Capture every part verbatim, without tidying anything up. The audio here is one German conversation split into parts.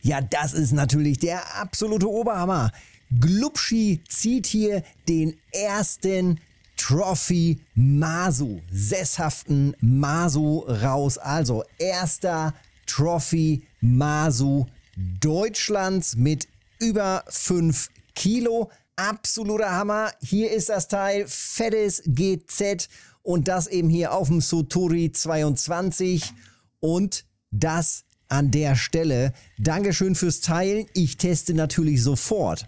Ja, das ist natürlich der absolute Oberhammer. Glubschi zieht hier den ersten Trophy Masu, sesshaften Masu raus. Also erster Trophy Masu Deutschlands mit über fünf Kilo. Absoluter Hammer. Hier ist das Teil, fettes G Z und das eben hier auf dem Sotori zweiundzwanzig und das an der Stelle. Dankeschön fürs Teilen. Ich teste natürlich sofort.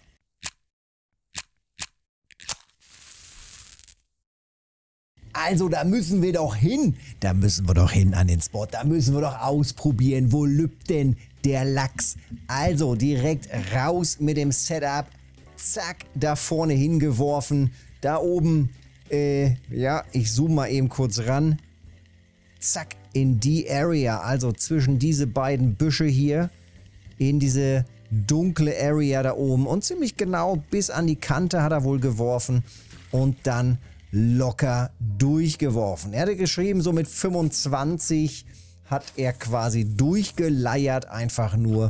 Also da müssen wir doch hin. Da müssen wir doch hin an den Spot. Da müssen wir doch ausprobieren, wo lübt denn der Lachs. Also direkt raus mit dem Setup. Zack, da vorne hingeworfen. Da oben, äh, ja, ich zoome mal eben kurz ran. Zack, in die Area, also zwischen diese beiden Büsche hier, in diese dunkle Area da oben. Und ziemlich genau bis an die Kante hat er wohl geworfen. Und dann locker durchgeworfen. Er hatte geschrieben, so mit fünfundzwanzig hat er quasi durchgeleiert, einfach nur.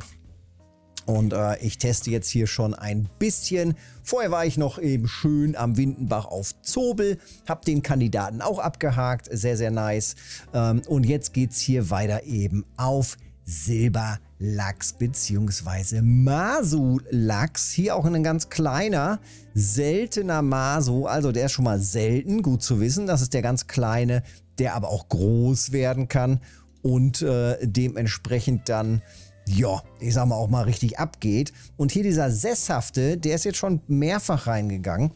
Und äh, ich teste jetzt hier schon ein bisschen. Vorher war ich noch eben schön am Windenbach auf Zobel. Habe den Kandidaten auch abgehakt. Sehr, sehr nice. Ähm, und jetzt geht es hier weiter eben auf Silberlachs bzw. Masu-Lachs. Hier auch ein ganz kleiner, seltener Masu. Also der ist schon mal selten. Gut zu wissen. Das ist der ganz kleine, der aber auch groß werden kann. Und äh, dementsprechend dann, ja, ich sag mal auch mal richtig abgeht. Und hier dieser sesshafte, der ist jetzt schon mehrfach reingegangen.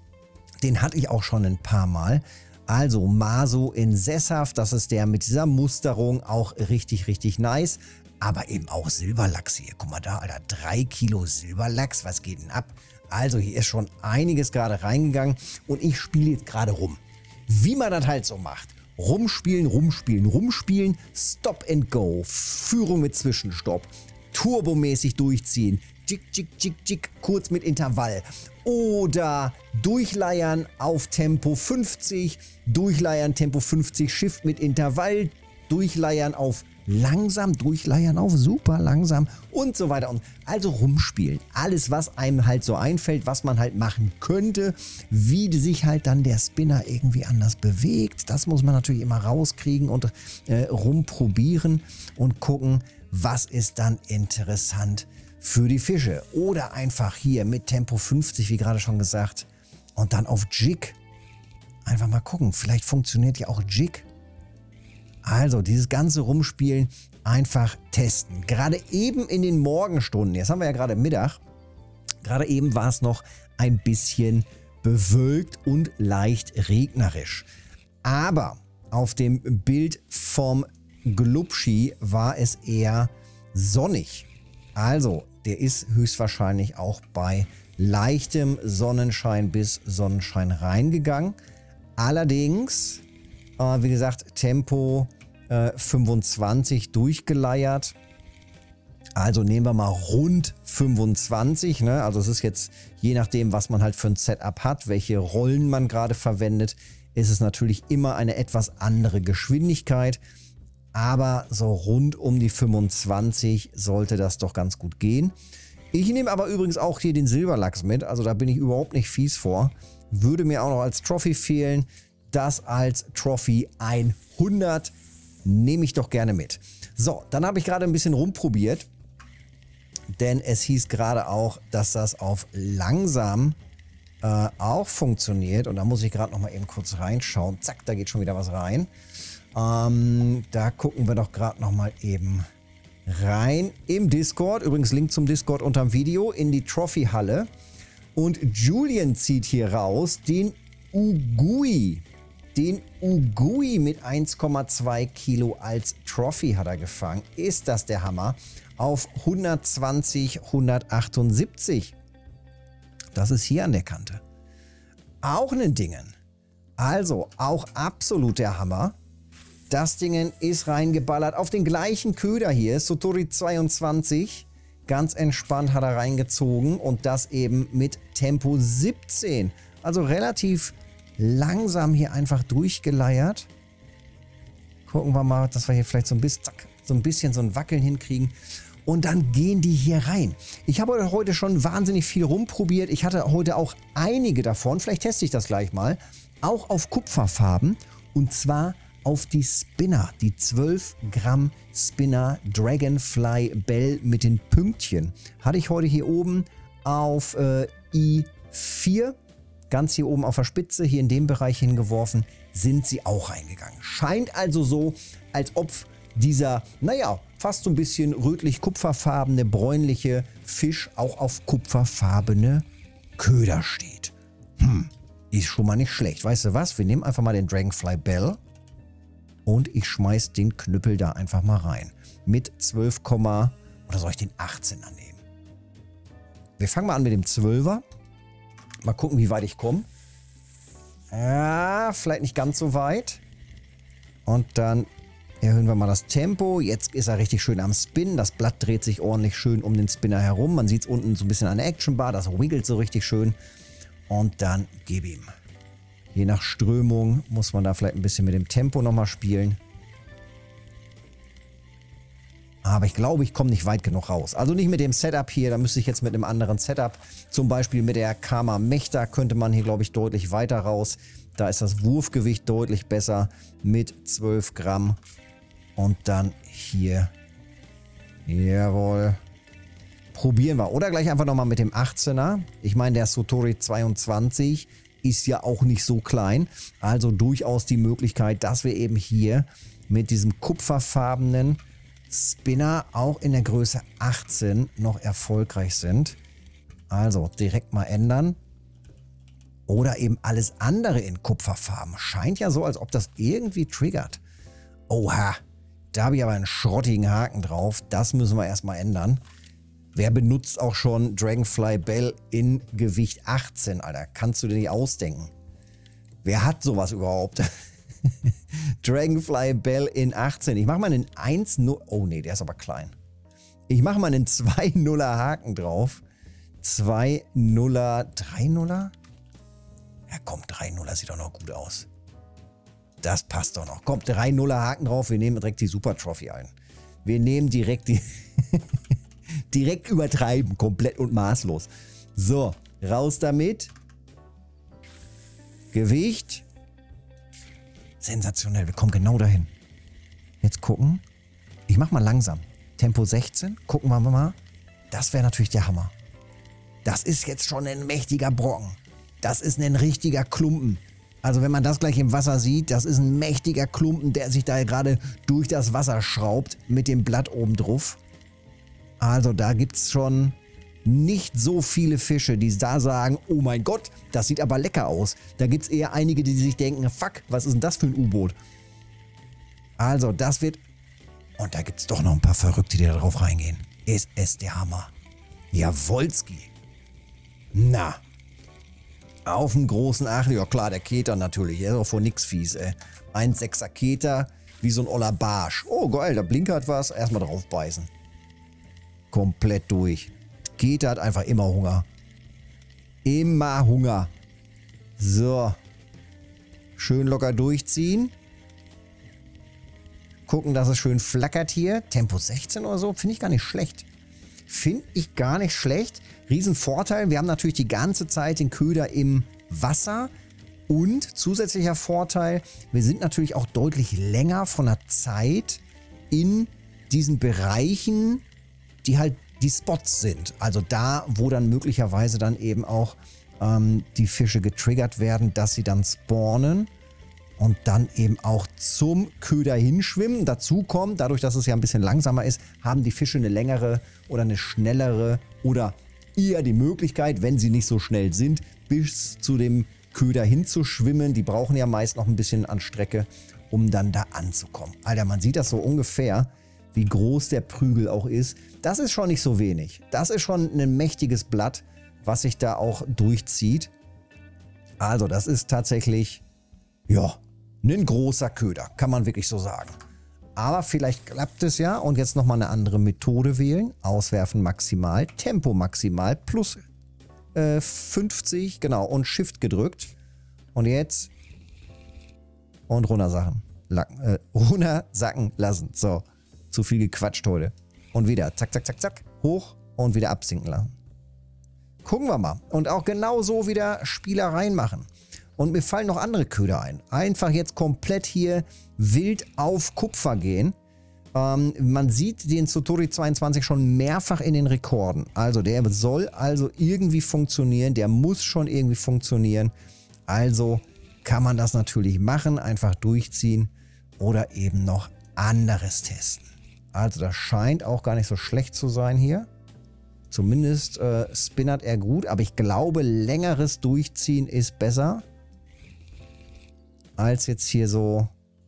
Den hatte ich auch schon ein paar Mal. Also Masu in sesshaft, das ist der mit dieser Musterung, auch richtig, richtig nice. Aber eben auch Silberlachs hier. Guck mal da, Alter, drei Kilo Silberlachs, was geht denn ab? Also hier ist schon einiges gerade reingegangen und ich spiele jetzt gerade rum. Wie man das halt so macht. Rumspielen, rumspielen, rumspielen, Stop and Go, Führung mit Zwischenstopp, turbomäßig durchziehen, Jig, Jig, Jig, Jig, kurz mit Intervall oder durchleiern auf Tempo fünfzig, durchleiern Tempo fünfzig, Shift mit Intervall, durchleiern auf langsam, durchleiern auf super langsam und so weiter. Und also rumspielen. Alles, was einem halt so einfällt, was man halt machen könnte, wie sich halt dann der Spinner irgendwie anders bewegt. Das muss man natürlich immer rauskriegen und äh, rumprobieren und gucken, was ist dann interessant für die Fische. Oder einfach hier mit Tempo fünfzig, wie gerade schon gesagt, und dann auf Jig. Einfach mal gucken, vielleicht funktioniert ja auch Jig. Also dieses ganze Rumspielen einfach testen. Gerade eben in den Morgenstunden, jetzt haben wir ja gerade Mittag, gerade eben war es noch ein bisschen bewölkt und leicht regnerisch. Aber auf dem Bild vom Glubschi war es eher sonnig. Also der ist höchstwahrscheinlich auch bei leichtem Sonnenschein bis Sonnenschein reingegangen. Allerdings, äh, wie gesagt, Tempo äh, fünfundzwanzig durchgeleiert. Also nehmen wir mal rund fünfundzwanzig. Ne? Also es ist jetzt, je nachdem, was man halt für ein Setup hat, welche Rollen man gerade verwendet, ist es natürlich immer eine etwas andere Geschwindigkeit. Aber so rund um die fünfundzwanzig sollte das doch ganz gut gehen. Ich nehme aber übrigens auch hier den Silberlachs mit. Also da bin ich überhaupt nicht fies vor. Würde mir auch noch als Trophy fehlen. Das als Trophy hundert nehme ich doch gerne mit. So, dann habe ich gerade ein bisschen rumprobiert. Denn es hieß gerade auch, dass das auf langsam äh, auch funktioniert. Und da muss ich gerade noch mal eben kurz reinschauen. Zack, da geht schon wieder was rein. Ähm, da gucken wir doch gerade noch mal eben rein im Discord. Übrigens Link zum Discord unterm Video in die Trophy-Halle. Und Julian zieht hier raus den Ugui. Den Ugui mit eins Komma zwei Kilo als Trophy hat er gefangen. Ist das der Hammer? Auf hundertzwanzig, hundertachtundsiebzig. Das ist hier an der Kante. Auch ein Dingen. Also auch absolut der Hammer. Das Ding ist reingeballert auf den gleichen Köder hier, Sotori zweiundzwanzig. Ganz entspannt hat er reingezogen und das eben mit Tempo siebzehn. Also relativ langsam hier einfach durchgeleiert. Gucken wir mal, dass wir hier vielleicht so ein bisschen, zack, so ein bisschen so ein Wackeln hinkriegen. Und dann gehen die hier rein. Ich habe heute schon wahnsinnig viel rumprobiert. Ich hatte heute auch einige davon, vielleicht teste ich das gleich mal, auch auf Kupferfarben. Und zwar auf die Spinner, die zwölf Gramm Spinner Dragonfly Bell mit den Pünktchen. Hatte ich heute hier oben auf äh, I vier, ganz hier oben auf der Spitze, hier in dem Bereich hingeworfen, sind sie auch reingegangen. Scheint also so, als ob dieser, naja, fast so ein bisschen rötlich-kupferfarbene, bräunliche Fisch auch auf kupferfarbene Köder steht. Hm, ist schon mal nicht schlecht. Weißt du was? Wir nehmen einfach mal den Dragonfly Bell und ich schmeiß den Knüppel da einfach mal rein. Mit zwölf, oder soll ich den achtzehner nehmen? Wir fangen mal an mit dem zwölfer. Mal gucken, wie weit ich komme. Ja, vielleicht nicht ganz so weit. Und dann erhöhen wir mal das Tempo. Jetzt ist er richtig schön am Spinnen. Das Blatt dreht sich ordentlich schön um den Spinner herum. Man sieht es unten so ein bisschen an der Actionbar. Das wiggelt so richtig schön. Und dann gib ihm. Je nach Strömung muss man da vielleicht ein bisschen mit dem Tempo nochmal spielen. Aber ich glaube, ich komme nicht weit genug raus. Also nicht mit dem Setup hier. Da müsste ich jetzt mit einem anderen Setup, zum Beispiel mit der Kama Mechta, könnte man hier, glaube ich, deutlich weiter raus. Da ist das Wurfgewicht deutlich besser mit zwölf Gramm. Und dann hier. Jawohl. Probieren wir. Oder gleich einfach nochmal mit dem achtzehner. Ich meine, der Sotori zweiundzwanzig ist ja auch nicht so klein. Also durchaus die Möglichkeit, dass wir eben hier mit diesem kupferfarbenen Spinner auch in der Größe achtzehn noch erfolgreich sind. Also direkt mal ändern. Oder eben alles andere in Kupferfarben. Scheint ja so, als ob das irgendwie triggert. Oha, da habe ich aber einen schrottigen Haken drauf. Das müssen wir erstmal ändern. Wer benutzt auch schon Dragonfly Bell in Gewicht achtzehn, Alter? Kannst du dir nicht ausdenken. Wer hat sowas überhaupt? Dragonfly Bell in achtzehn. Ich mache mal einen eins null. Oh nee, der ist aber klein. Ich mache mal einen zwei nuller Haken drauf. zwei nuller, drei nuller? Ja komm, drei nuller sieht doch noch gut aus. Das passt doch noch. Kommt, drei nuller Haken drauf. Wir nehmen direkt die Super Trophy ein. Wir nehmen direkt die... direkt übertreiben, komplett und maßlos. So, raus damit. Gewicht. Sensationell, wir kommen genau dahin. Jetzt gucken. Ich mach mal langsam. Tempo sechzehn. Gucken wir mal. Das wäre natürlich der Hammer. Das ist jetzt schon ein mächtiger Brocken. Das ist ein richtiger Klumpen. Also wenn man das gleich im Wasser sieht, das ist ein mächtiger Klumpen, der sich da gerade durch das Wasser schraubt mit dem Blatt oben drauf. Also da gibt es schon nicht so viele Fische, die da sagen, oh mein Gott, das sieht aber lecker aus. Da gibt es eher einige, die sich denken, fuck, was ist denn das für ein U-Boot? Also das wird... Und da gibt es doch noch ein paar Verrückte, die da drauf reingehen. Ist es der Hammer. Jawolski. Na. Auf dem großen Aachen, ja klar, der Keter natürlich. Er ist auch vor nix fies, ey. eins Komma sechser Keter, wie so ein oller Barsch. Oh geil, da blinkert was. Erstmal drauf beißen. Komplett durch. Keter hat einfach immer Hunger. Immer Hunger. So. Schön locker durchziehen. Gucken, dass es schön flackert hier. Tempo sechzehn oder so, finde ich gar nicht schlecht. Finde ich gar nicht schlecht. Riesenvorteil, wir haben natürlich die ganze Zeit den Köder im Wasser. Und zusätzlicher Vorteil, wir sind natürlich auch deutlich länger von der Zeit in diesen Bereichen, die halt die Spots sind. Also da, wo dann möglicherweise dann eben auch ähm, die Fische getriggert werden, dass sie dann spawnen und dann eben auch zum Köder hinschwimmen. Dazu kommt, dadurch, dass es ja ein bisschen langsamer ist, haben die Fische eine längere oder eine schnellere oder eher die Möglichkeit, wenn sie nicht so schnell sind, bis zu dem Köder hinzuschwimmen. Die brauchen ja meist noch ein bisschen an Strecke, um dann da anzukommen. Alter, man sieht das so ungefähr, wie groß der Prügel auch ist. Das ist schon nicht so wenig. Das ist schon ein mächtiges Blatt, was sich da auch durchzieht. Also das ist tatsächlich, ja, ein großer Köder, kann man wirklich so sagen. Aber vielleicht klappt es ja und jetzt nochmal eine andere Methode wählen. Auswerfen maximal, Tempo maximal plus äh, fünfzig, genau, und Shift gedrückt. Und jetzt und runtersacken, äh, runtersacken lassen. So. Zu viel gequatscht heute. und wieder zack, zack, zack, zack, hoch und wieder absinken lassen. Gucken wir mal. Und auch genau so wieder Spielereien machen. Und mir fallen noch andere Köder ein. Einfach jetzt komplett hier wild auf Kupfer gehen. Ähm, man sieht den Sotori zweiundzwanzig schon mehrfach in den Rekorden. Also der soll also irgendwie funktionieren. Der muss schon irgendwie funktionieren. Also kann man das natürlich machen. Einfach durchziehen oder eben noch anderes testen. Also das scheint auch gar nicht so schlecht zu sein hier. Zumindest äh, spinnert er gut, aber ich glaube, längeres Durchziehen ist besser, als jetzt hier so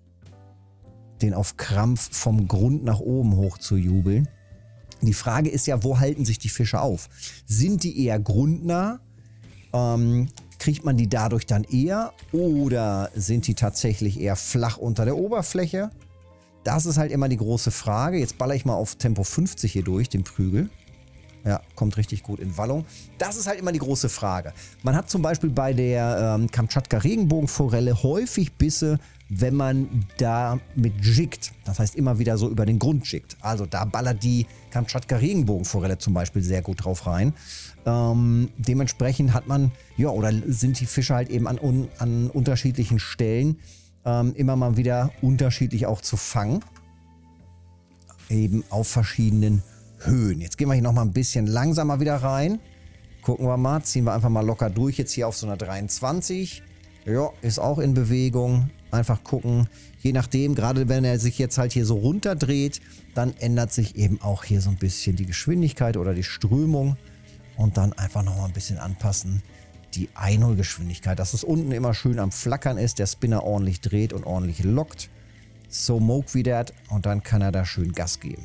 den auf Krampf vom Grund nach oben hoch zu jubeln. Die Frage ist ja, wo halten sich die Fische auf? Sind die eher grundnah? Ähm, kriegt man die dadurch dann eher? Oder sind die tatsächlich eher flach unter der Oberfläche? Das ist halt immer die große Frage. Jetzt baller ich mal auf Tempo fünfzig hier durch, den Prügel. Ja, kommt richtig gut in Wallung. Das ist halt immer die große Frage. Man hat zum Beispiel bei der ähm, Kamtschatka-Regenbogenforelle häufig Bisse, wenn man da mit jiggt. Das heißt immer wieder so über den Grund jiggt. Also da ballert die Kamtschatka-Regenbogenforelle zum Beispiel sehr gut drauf rein. Ähm, dementsprechend hat man, ja, oder sind die Fische halt eben an, un, an unterschiedlichen Stellen ähm, immer mal wieder unterschiedlich auch zu fangen. Eben auf verschiedenen Höhen. Jetzt gehen wir hier nochmal ein bisschen langsamer wieder rein. Gucken wir mal, ziehen wir einfach mal locker durch. Jetzt hier auf so einer dreiundzwanzig. Ja, ist auch in Bewegung. Einfach gucken. Je nachdem, gerade wenn er sich jetzt halt hier so runterdreht, dann ändert sich eben auch hier so ein bisschen die Geschwindigkeit oder die Strömung. Und dann einfach nochmal ein bisschen anpassen. Die Einholgeschwindigkeit, dass es unten immer schön am Flackern ist, der Spinner ordentlich dreht und ordentlich lockt. So moke wie that. Und dann kann er da schön Gas geben.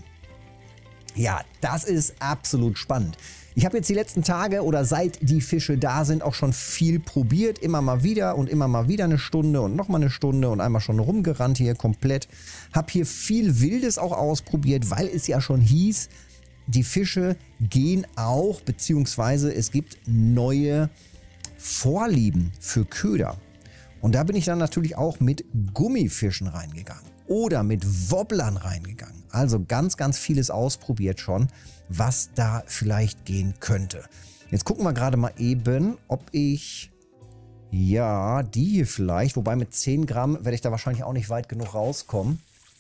Ja, das ist absolut spannend. Ich habe jetzt die letzten Tage oder seit die Fische da sind auch schon viel probiert. Immer mal wieder und immer mal wieder eine Stunde und nochmal eine Stunde und einmal schon rumgerannt hier komplett. Habe hier viel Wildes auch ausprobiert, weil es ja schon hieß, die Fische gehen auch, beziehungsweise es gibt neue Vorlieben für Köder. Und da bin ich dann natürlich auch mit Gummifischen reingegangen. Oder mit Wobblern reingegangen. Also ganz, ganz vieles ausprobiert schon, was da vielleicht gehen könnte. Jetzt gucken wir gerade mal eben, ob ich, ja, die hier vielleicht, wobei mit zehn Gramm werde ich da wahrscheinlich auch nicht weit genug rauskommen.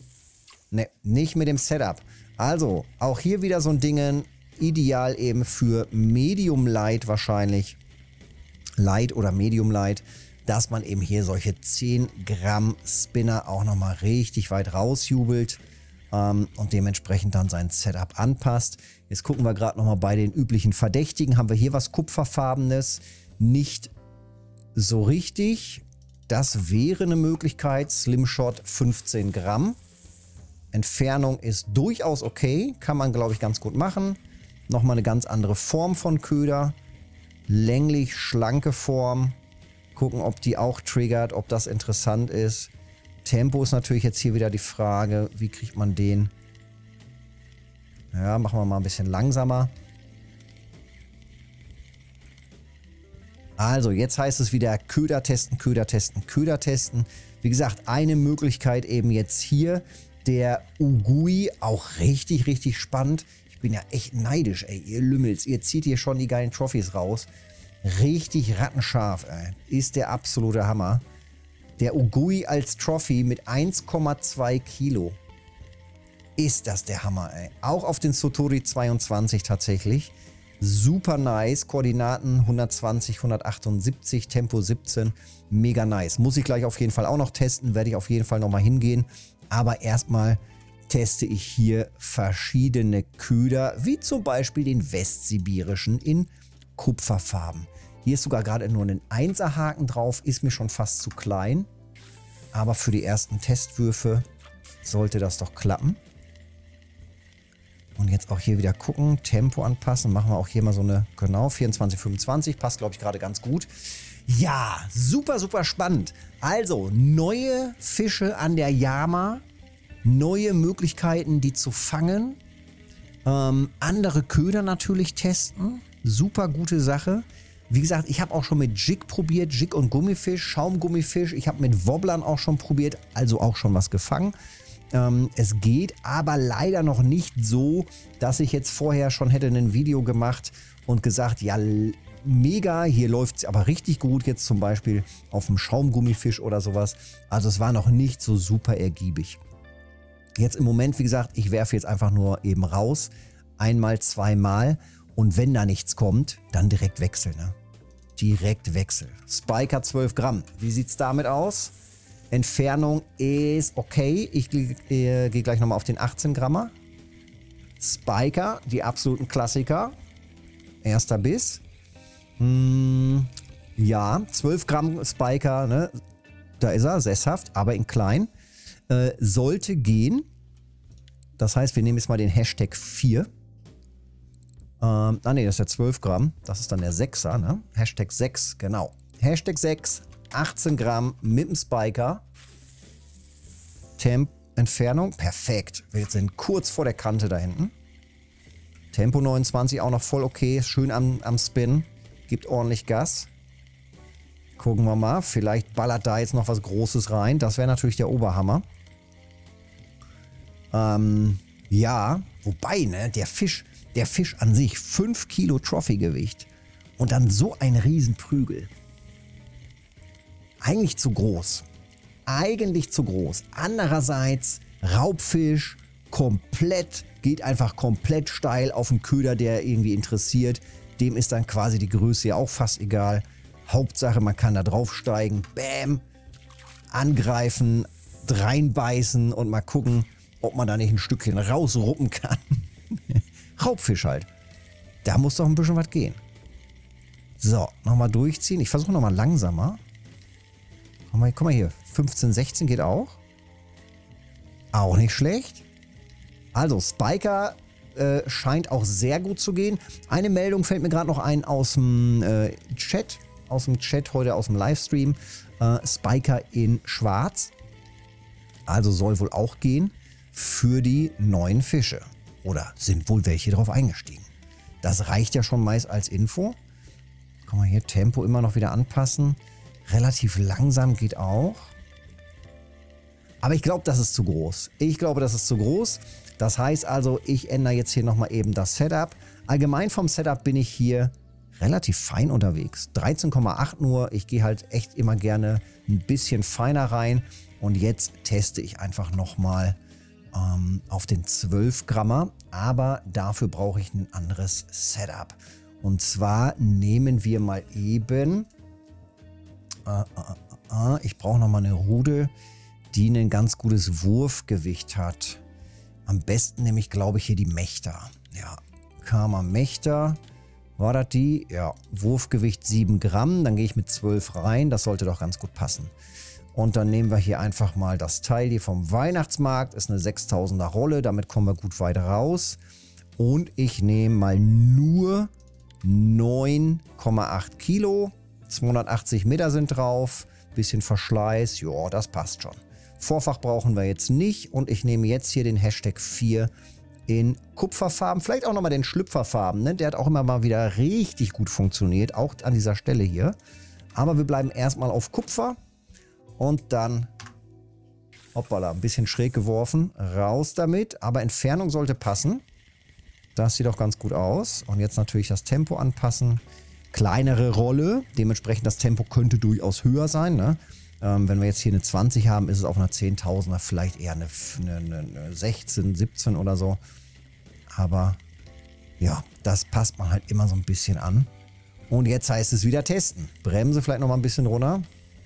Ne, nicht mit dem Setup. Also, auch hier wieder so ein Ding, ideal eben für Medium Light wahrscheinlich. Light oder Medium Light. Dass man eben hier solche zehn Gramm Spinner auch nochmal richtig weit rausjubelt ähm, und dementsprechend dann sein Setup anpasst. Jetzt gucken wir gerade nochmal bei den üblichen Verdächtigen. Haben wir hier was Kupferfarbenes? Nicht so richtig. Das wäre eine Möglichkeit. Slimshot fünfzehn Gramm. Entfernung ist durchaus okay. Kann man, glaube ich, ganz gut machen. Nochmal eine ganz andere Form von Köder. Länglich, schlanke Form. Gucken, ob die auch triggert, ob das interessant ist. Tempo ist natürlich jetzt hier wieder die Frage, wie kriegt man den? Ja, machen wir mal ein bisschen langsamer. Also, jetzt heißt es wieder Köder testen, Köder testen, Köder testen. Wie gesagt, eine Möglichkeit eben jetzt hier. Der Ugui, auch richtig, richtig spannend. Ich bin ja echt neidisch, ey, ihr Lümmels. Ihr zieht hier schon die geilen Trophys raus. Richtig rattenscharf, ey. Ist der absolute Hammer. Der Ugui als Trophy mit eins Komma zwei Kilo. Ist das der Hammer, ey. Auch auf den Sotori zweiundzwanzig tatsächlich. Super nice. Koordinaten hundertzwanzig, hundertachtundsiebzig, Tempo siebzehn. Mega nice. Muss ich gleich auf jeden Fall auch noch testen. Werde ich auf jeden Fall nochmal hingehen. Aber erstmal teste ich hier verschiedene Köder, wie zum Beispiel den westsibirischen in Kupferfarben. Hier ist sogar gerade nur ein Einser-Haken drauf, ist mir schon fast zu klein. Aber für die ersten Testwürfe sollte das doch klappen. Und jetzt auch hier wieder gucken, Tempo anpassen. Machen wir auch hier mal so eine, genau, vierundzwanzig, fünfundzwanzig. Passt, glaube ich, gerade ganz gut. Ja, super, super spannend. Also, neue Fische an der Yama. Neue Möglichkeiten, die zu fangen. Ähm, andere Köder natürlich testen. Super gute Sache. Wie gesagt, ich habe auch schon mit Jig probiert. Jig und Gummifisch, Schaumgummifisch. Ich habe mit Wobblern auch schon probiert. Also auch schon was gefangen. Ähm, es geht aber leider noch nicht so, dass ich jetzt vorher schon hätte ein Video gemacht und gesagt, ja, mega, hier läuft es aber richtig gut, jetzt zum Beispiel auf dem Schaumgummifisch oder sowas. Also es war noch nicht so super ergiebig. Jetzt im Moment, wie gesagt, ich werfe jetzt einfach nur eben raus. Einmal, zweimal. Und wenn da nichts kommt, dann direkt wechseln. Ne? Direkt wechseln. Spiker zwölf Gramm. Wie sieht es damit aus? Entfernung ist okay. Ich äh, gehe gleich nochmal auf den achtzehn Grammer. Spiker, die absoluten Klassiker. Erster Biss. Hm, ja, zwölf Gramm Spiker. Ne? Da ist er, sesshaft, aber in klein. Äh, sollte gehen. Das heißt, wir nehmen jetzt mal den Hashtag vier. Ähm, ah ne, das ist der zwölf Gramm. Das ist dann der sechser, ne? Hashtag sechs, genau. Hashtag sechs, achtzehn Gramm mit dem Spiker. Temp Entfernung, perfekt. Wir sind kurz vor der Kante da hinten. Tempo neunundzwanzig auch noch voll okay. Schön am, am Spin. Gibt ordentlich Gas. Gucken wir mal. Vielleicht ballert da jetzt noch was Großes rein. Das wäre natürlich der Oberhammer. Ähm, ja, wobei, ne, der Fisch, der Fisch an sich, fünf Kilo Trophy-Gewicht und dann so ein Riesenprügel. Eigentlich zu groß. Eigentlich zu groß. Andererseits, Raubfisch, komplett, geht einfach komplett steil auf den Köder, der irgendwie interessiert. Dem ist dann quasi die Größe ja auch fast egal. Hauptsache, man kann da draufsteigen, bäm, angreifen, reinbeißen und mal gucken, ob man da nicht ein Stückchen rausruppen kann. Raubfisch halt. Da muss doch ein bisschen was gehen. So, nochmal durchziehen. Ich versuche nochmal langsamer. Guck mal, guck mal hier. fünfzehn, sechzehn geht auch. Auch nicht schlecht. Also, Spiker äh, scheint auch sehr gut zu gehen. Eine Meldung fällt mir gerade noch ein aus dem äh, Chat. Aus dem Chat heute, aus dem Livestream. Äh, Spiker in schwarz. Also soll wohl auch gehen für die neuen Fische. Oder sind wohl welche drauf eingestiegen. Das reicht ja schon meist als Info. Kann man hier Tempo immer noch wieder anpassen. Relativ langsam geht auch. Aber ich glaube, das ist zu groß. Ich glaube, das ist zu groß. Das heißt also, ich ändere jetzt hier nochmal eben das Setup. Allgemein vom Setup bin ich hier relativ fein unterwegs. dreizehn Komma acht nur. Ich gehe halt echt immer gerne ein bisschen feiner rein. Und jetzt teste ich einfach nochmal ähm, auf den zwölf Grammer. Aber dafür brauche ich ein anderes Setup. Und zwar nehmen wir mal eben... Äh, äh, äh, ich brauche nochmal eine Rute, die ein ganz gutes Wurfgewicht hat. Am besten nehme ich, glaube ich, hier die Mächter. Ja, Karma Mächter. War das die? Ja, Wurfgewicht sieben Gramm. Dann gehe ich mit zwölf rein. Das sollte doch ganz gut passen. Und dann nehmen wir hier einfach mal das Teil hier vom Weihnachtsmarkt. Ist eine sechstausender Rolle. Damit kommen wir gut weit raus. Und ich nehme mal nur neun Komma acht Kilo. zweihundertachtzig Meter sind drauf. Bisschen Verschleiß. Ja, das passt schon. Vorfach brauchen wir jetzt nicht. Und ich nehme jetzt hier den Hashtag vier in Kupferfarben. Vielleicht auch nochmal den Schlüpferfarben. Ne? Der hat auch immer mal wieder richtig gut funktioniert. Auch an dieser Stelle hier. Aber wir bleiben erstmal auf Kupfer. Und dann, hoppala, ein bisschen schräg geworfen. Raus damit. Aber Entfernung sollte passen. Das sieht auch ganz gut aus. Und jetzt natürlich das Tempo anpassen. Kleinere Rolle. Dementsprechend das Tempo könnte durchaus höher sein. Ne? Ähm, wenn wir jetzt hier eine zwanzig haben, ist es auf einer zehntausender vielleicht eher eine, eine, eine sechzehn, siebzehn oder so. Aber ja, das passt man halt immer so ein bisschen an. Und jetzt heißt es wieder testen. Bremse vielleicht noch mal ein bisschen runter.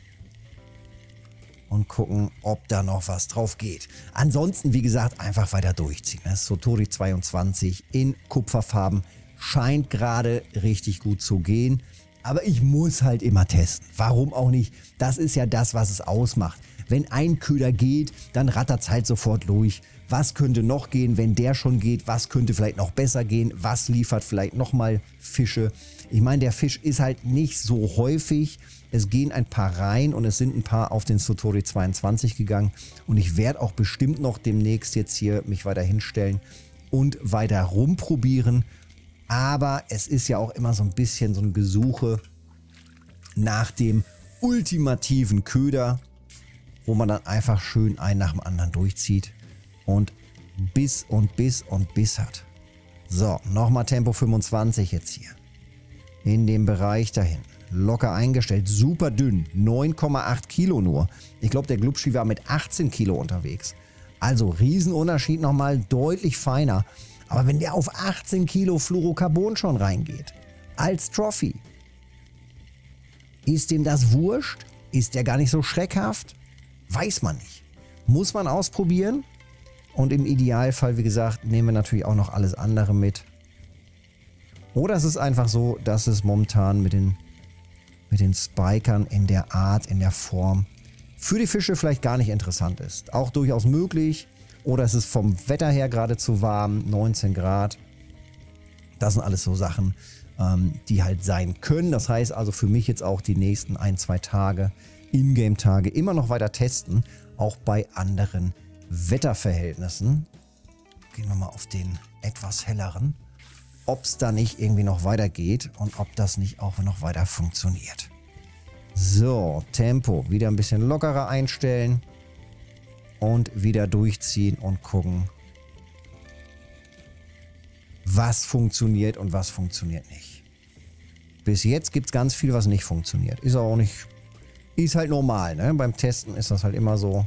Und gucken, ob da noch was drauf geht. Ansonsten, wie gesagt, einfach weiter durchziehen. Das Sotori zweiundzwanzig in Kupferfarben scheint gerade richtig gut zu gehen. Aber ich muss halt immer testen. Warum auch nicht? Das ist ja das, was es ausmacht. Wenn ein Köder geht, dann rattert es halt sofort durch. Was könnte noch gehen, wenn der schon geht? Was könnte vielleicht noch besser gehen? Was liefert vielleicht nochmal Fische? Ich meine, der Fisch ist halt nicht so häufig. Es gehen ein paar rein und es sind ein paar auf den Sotori zweiundzwanzig gegangen. Und ich werde auch bestimmt noch demnächst jetzt hier mich weiter hinstellen und weiter rumprobieren. Aber es ist ja auch immer so ein bisschen so ein Gesuche nach dem ultimativen Köder, wo man dann einfach schön einen nach dem anderen durchzieht. und Biss und Biss und Biss hat. So, nochmal Tempo fünfundzwanzig jetzt hier. In dem Bereich dahin. Locker eingestellt, super dünn, neun Komma acht Kilo nur. Ich glaube, der Glubschi war mit achtzehn Kilo unterwegs. Also Riesenunterschied nochmal, deutlich feiner. Aber wenn der auf achtzehn Kilo Fluorocarbon schon reingeht, als Trophy, ist dem das wurscht? Ist der gar nicht so schreckhaft? Weiß man nicht. Muss man ausprobieren. Und im Idealfall, wie gesagt, nehmen wir natürlich auch noch alles andere mit. Oder es ist einfach so, dass es momentan mit den, mit den Spikern in der Art, in der Form für die Fische vielleicht gar nicht interessant ist. Auch durchaus möglich. Oder es ist vom Wetter her gerade zu warm, neunzehn Grad. Das sind alles so Sachen, ähm, die halt sein können. Das heißt also für mich jetzt auch die nächsten ein, zwei Tage, Ingame-Tage immer noch weiter testen. Auch bei anderen Wetterverhältnissen. Gehen wir mal auf den etwas helleren. Ob es da nicht irgendwie noch weitergeht und ob das nicht auch noch weiter funktioniert. So, Tempo wieder ein bisschen lockerer einstellen und wieder durchziehen und gucken, was funktioniert und was funktioniert nicht. Bis jetzt gibt es ganz viel, was nicht funktioniert. Ist auch nicht, ist halt normal, ne? Beim Testen ist das halt immer so.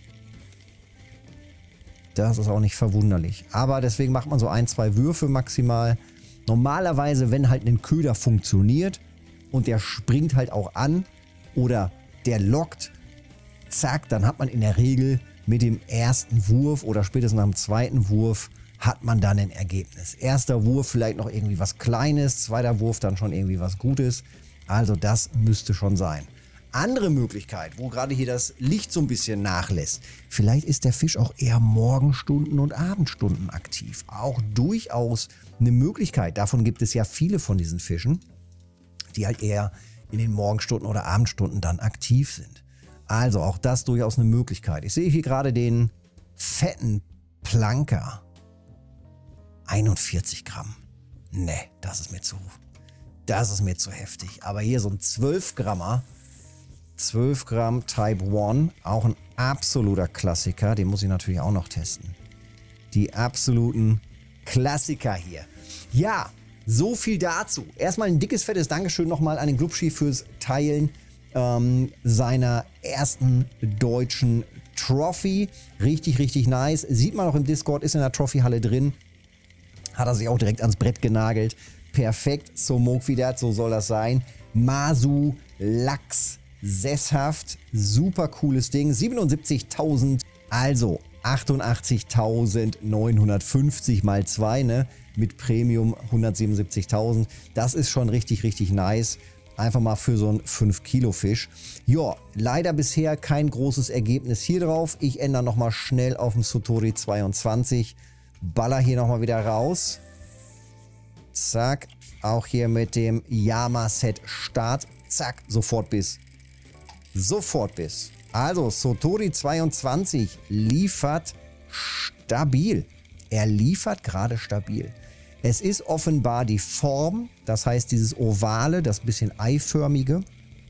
Das ist auch nicht verwunderlich. Aber deswegen macht man so ein, zwei Würfe maximal. Normalerweise, wenn halt ein Köder funktioniert und der springt halt auch an oder der lockt, zack, dann hat man in der Regel mit dem ersten Wurf oder spätestens nach dem zweiten Wurf hat man dann ein Ergebnis. Erster Wurf vielleicht noch irgendwie was Kleines, zweiter Wurf dann schon irgendwie was Gutes. Also das müsste schon sein. Andere Möglichkeit, wo gerade hier das Licht so ein bisschen nachlässt. Vielleicht ist der Fisch auch eher Morgenstunden und Abendstunden aktiv. Auch durchaus eine Möglichkeit. Davon gibt es ja viele von diesen Fischen, die halt eher in den Morgenstunden oder Abendstunden dann aktiv sind. Also auch das durchaus eine Möglichkeit. Ich sehe hier gerade den fetten Planker. einundvierzig Gramm. Ne, das ist mir zu, das ist mir zu heftig. Aber hier so ein zwölf Grammer. zwölf Gramm Type eins, auch ein absoluter Klassiker, den muss ich natürlich auch noch testen. Die absoluten Klassiker hier. Ja, so viel dazu. Erstmal ein dickes, fettes Dankeschön nochmal an den Glubschi fürs Teilen ähm, seiner ersten deutschen Trophy. Richtig, richtig nice. Sieht man auch im Discord, ist in der Trophy-Halle drin. Hat er sich auch direkt ans Brett genagelt. Perfekt, so Moog wieder, so soll das sein. Masu Lachs. Sesshaft, super cooles Ding, siebenundsiebzigtausend, also achtundachtzigtausendneunhundertfünfzig mal zwei, ne, mit Premium hundertsiebenundsiebzigtausend, das ist schon richtig, richtig nice, einfach mal für so einen fünf Kilo Fisch. Ja, leider bisher kein großes Ergebnis hier drauf, ich ändere nochmal schnell auf dem Sotori zweiundzwanzig, baller hier nochmal wieder raus, zack, auch hier mit dem Yama-Set Start, zack, sofort Biss. Sofort Biss. Also Sotori zweiundzwanzig liefert stabil. Er liefert gerade stabil. Es ist offenbar die Form, das heißt dieses ovale, das bisschen eiförmige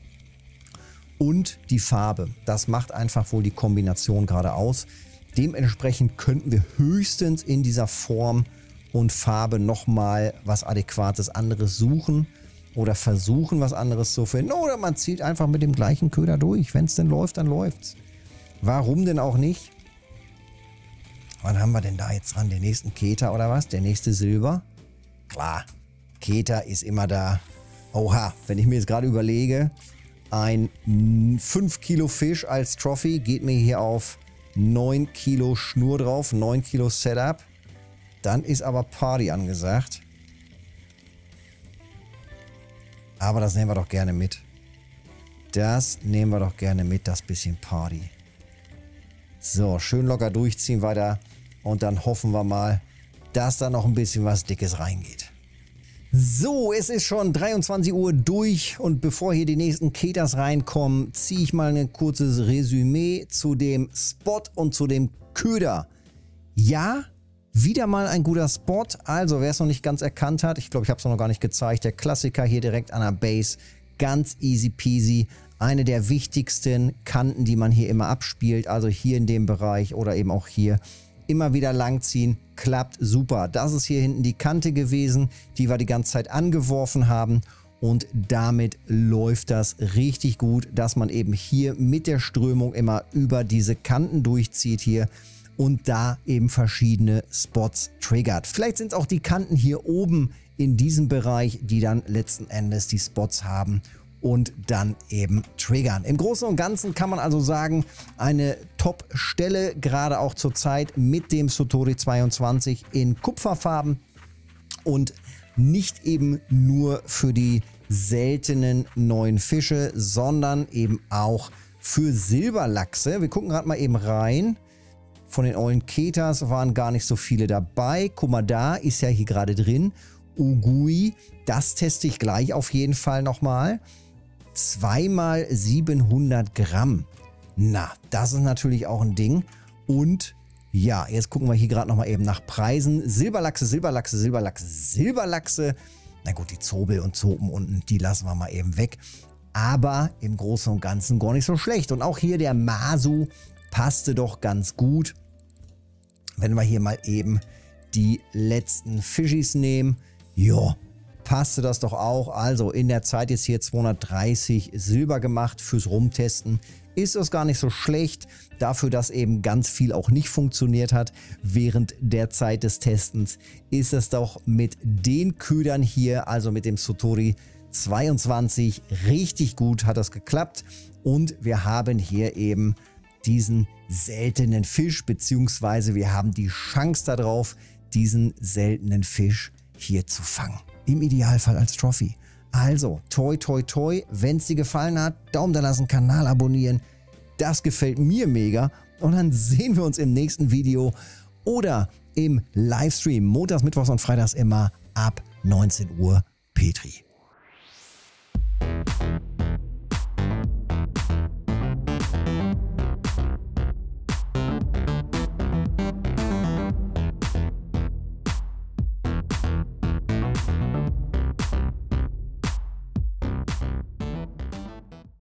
und die Farbe. Das macht einfach wohl die Kombination gerade aus. Dementsprechend könnten wir höchstens in dieser Form und Farbe nochmal was Adäquates anderes suchen. Oder versuchen, was anderes zu finden. Oder man zieht einfach mit dem gleichen Köder durch. Wenn es denn läuft, dann läuft's. Warum denn auch nicht? Wann haben wir denn da jetzt dran? Den nächsten Keter oder was? Der nächste Silber? Klar, Keter ist immer da. Oha, wenn ich mir jetzt gerade überlege, ein fünf Kilo Fisch als Trophy geht mir hier auf neun Kilo Schnur drauf, neun Kilo Setup. Dann ist aber Party angesagt. Aber das nehmen wir doch gerne mit. Das nehmen wir doch gerne mit, das bisschen Party. So, schön locker durchziehen weiter. Und dann hoffen wir mal, dass da noch ein bisschen was Dickes reingeht. So, es ist schon dreiundzwanzig Uhr durch. Und bevor hier die nächsten Keters reinkommen, ziehe ich mal ein kurzes Resümee zu dem Spot und zu dem Köder. Ja, wieder mal ein guter Spot, also wer es noch nicht ganz erkannt hat, ich glaube, ich habe es noch gar nicht gezeigt, der Klassiker hier direkt an der Base, ganz easy peasy, eine der wichtigsten Kanten, die man hier immer abspielt, also hier in dem Bereich oder eben auch hier immer wieder langziehen, klappt super. Das ist hier hinten die Kante gewesen, die wir die ganze Zeit angeworfen haben. Und damit läuft das richtig gut, dass man eben hier mit der Strömung immer über diese Kanten durchzieht hier und da eben verschiedene Spots triggert. Vielleicht sind es auch die Kanten hier oben in diesem Bereich, die dann letzten Endes die Spots haben und dann eben triggern. Im Großen und Ganzen kann man also sagen, eine Top-Stelle, gerade auch zurzeit mit dem Sotori zweiundzwanzig in Kupferfarben und nicht eben nur für die seltenen neuen Fische, sondern eben auch für Silberlachse. Wir gucken gerade mal eben rein. Von den ollen Ketas waren gar nicht so viele dabei. Guck mal, da ist ja hier gerade drin. Ugui, das teste ich gleich auf jeden Fall nochmal. Zweimal siebenhundert Gramm. Na, das ist natürlich auch ein Ding. Und ja, jetzt gucken wir hier gerade nochmal eben nach Preisen. Silberlachse, Silberlachse, Silberlachse, Silberlachse. Na gut, die Zobel und Zopen unten, die lassen wir mal eben weg. Aber im Großen und Ganzen gar nicht so schlecht. Und auch hier der Masu passte doch ganz gut. Wenn wir hier mal eben die letzten Fischis nehmen. Ja, passte das doch auch. Also in der Zeit jetzt hier zweihundertdreißig Silber gemacht fürs Rumtesten. Ist das gar nicht so schlecht, dafür, dass eben ganz viel auch nicht funktioniert hat während der Zeit des Testens, ist es doch mit den Ködern hier, also mit dem Sotori zweiundzwanzig, richtig gut hat das geklappt. Und wir haben hier eben diesen seltenen Fisch, beziehungsweise wir haben die Chance darauf, diesen seltenen Fisch hier zu fangen. Im Idealfall als Trophy. Also, toi toi toi, wenn es dir gefallen hat, Daumen da lassen, Kanal abonnieren. Das gefällt mir mega. Und dann sehen wir uns im nächsten Video oder im Livestream. Montags, Mittwochs und Freitags immer ab neunzehn Uhr. Petri.